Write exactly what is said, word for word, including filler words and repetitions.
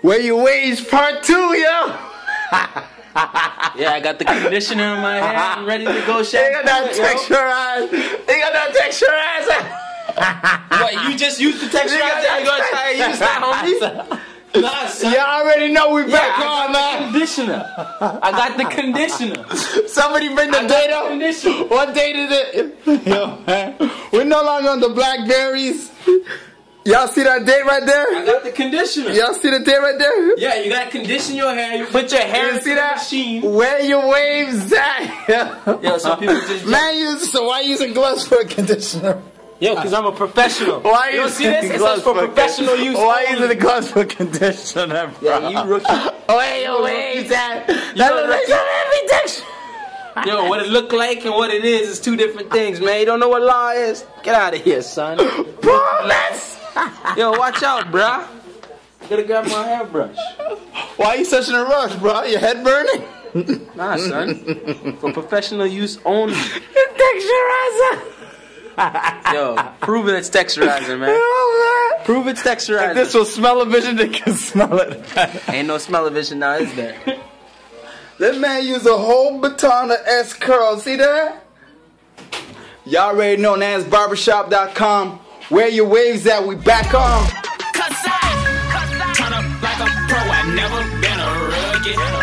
Where your waves part two, yo. Yeah, I got the conditioner in my hair. I'm ready to go They got that texturized. They got that texturized. What, you just used the texturizer? You gonna try to use that, homie? Nah, son. Y'all already know we back yeah, on, man. Conditioner. I got the conditioner. Somebody bring the I date got up. the conditioner. What date is it? Yo, man. We're no longer on the Blackberries. Y'all see that date right there? I got the conditioner. Y'all see the date right there? Yeah, you gotta condition your hair. You put your hair You into see the that? machine. Where your waves at? Yo, some people just man, you so why you using gloves for a conditioner? Yo, cause I'm a professional. Why you you don't see this? It says for professional use. Why you only. using the gloves for conditioner, bro? Yeah, you rookie. Where your waves at? That You looks like some heavy texture. Yo, what it look like and what it is is two different things, man. You don't know what law is? Get out of here, son. Promise. Yo, watch out, bruh. Gotta grab my hairbrush. Why you such in a rush, bro? Your head burning? Nah, son. For professional use only. Texturizer. Yo, prove it it's texturizer, man. Prove it's texturizer. If this will smell-o-vision, they can smell it. Ain't no smell-o-vision now, is there? This man used a whole baton of S-curl. See that? Y'all already know Naz Barbershop dot com. Where your waves at? We back on. Cause I turn up like a pro. I never been a rookie.